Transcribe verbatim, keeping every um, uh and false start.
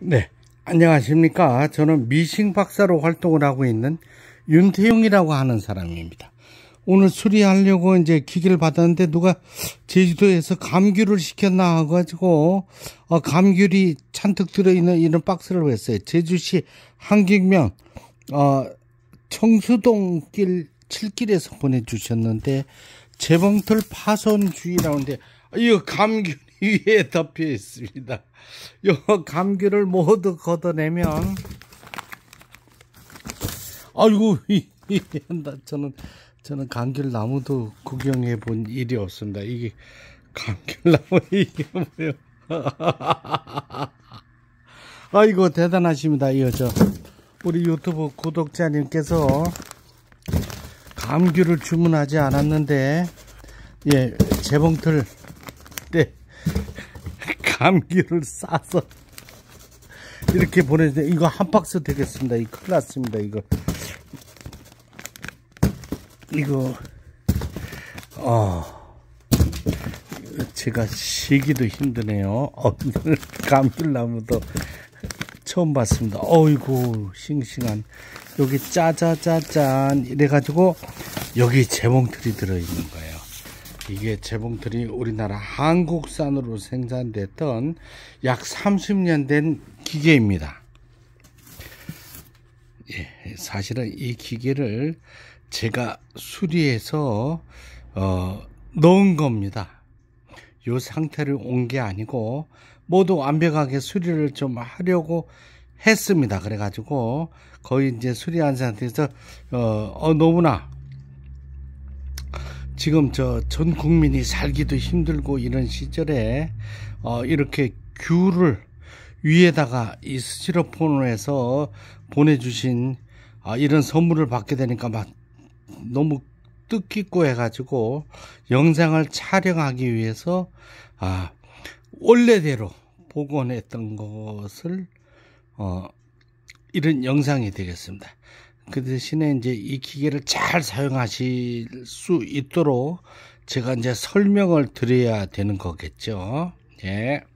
네, 안녕하십니까. 저는 미싱 박사로 활동을 하고 있는 윤태용이라고 하는 사람입니다. 오늘 수리하려고 이제 기계를 받았는데 누가 제주도에서 감귤을 시켰나 해가지고 어, 감귤이 잔뜩 들어있는 이런 박스를 했어요. 제주시 한길면 어, 청수동길 칠길에서 보내주셨는데 재봉틀 파손주의라는데 이거 감귤 위에 덮여 있습니다. 요 감귤을 모두 걷어내면 아이고 나 저는 저는 감귤 나무도 구경해 본 일이 없습니다. 이게 감귤 나무 이게 뭐예요? 아이고 대단하십니다. 이거 저 우리 유튜브 구독자님께서 감귤을 주문하지 않았는데 예 재봉틀 네 감귤을 싸서 이렇게 보내주세요. 이거 한 박스 되겠습니다. 이거 큰일 났습니다. 이거 이거 어 제가 쉬기도 힘드네요. 어, 감귤나무도 처음 봤습니다. 어이구 싱싱한 여기 짜자자잔 이래가지고 여기 재봉틀이 들어있는 거예요. 이게 재봉틀이 우리나라 한국산으로 생산됐던 약 삼십 년 된 기계입니다. 예, 사실은 이 기계를 제가 수리해서 어, 넣은 겁니다. 이 상태를 온 게 아니고 모두 완벽하게 수리를 좀 하려고 했습니다. 그래가지고 거의 이제 수리한 상태에서 어, 어 너무나 지금 저 전 국민이 살기도 힘들고 이런 시절에 어 이렇게 귤을 위에다가 이 스티로폼으로 해서 보내주신 아 이런 선물을 받게 되니까 막 너무 뜻깊고 해가지고 영상을 촬영하기 위해서 아 원래대로 복원했던 것을 어 이런 영상이 되겠습니다. 그 대신에 이제 이 기계를 잘 사용하실 수 있도록 제가 이제 설명을 드려야 되는 거겠죠. 예.